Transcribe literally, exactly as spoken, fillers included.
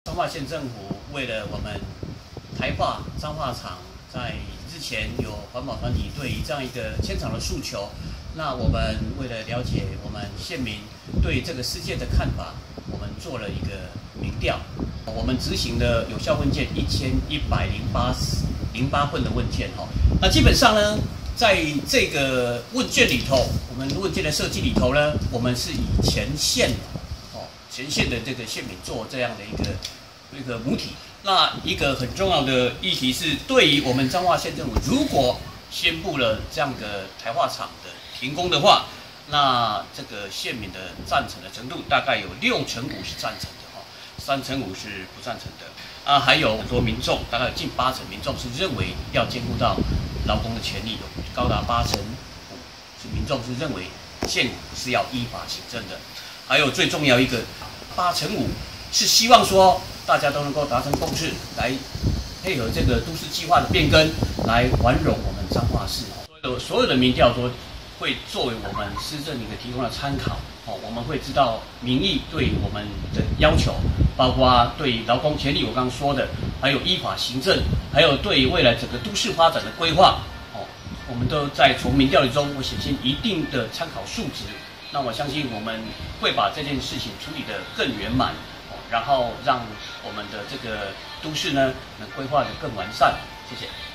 彰化县政府为了我们台化彰化厂，在之前有环保团体对于这样一个迁厂的诉求，那我们为了了解我们县民对这个事件的看法，我们做了一个民调。我们执行的有效问卷一千一百零八零八份的问卷哈，那基本上呢，在这个问卷里头，我们问卷的设计里头呢，我们是以前县哦前县的这个县民做这样的一个一个母体。那一个很重要的议题是，对于我们彰化县政府，如果宣布了这样的台化厂的停工的话，那这个县民的赞成的程度大概有六成五是赞成的哈，三成五是不赞成的啊，还有很多民众，大概有近八成民众是认为要兼顾到劳工的权利，有高达八成五是民众是认为县府是要依法行政的，还有最重要一个八成五是希望说大家都能够达成共识，来配合这个都市计划的变更，来繁荣我们彰化市。所有的所有的民调都会作为我们施政一个提供的参考。哦，我们会知道民意对我们的要求，包括对于劳工权利我刚刚说的，还有依法行政，还有对于未来整个都市发展的规划。哦，我们都在从民调中会显现一定的参考数值。那我相信我们会把这件事情处理得更圆满。然后让我们的这个都市呢，能规划得更完善。谢谢。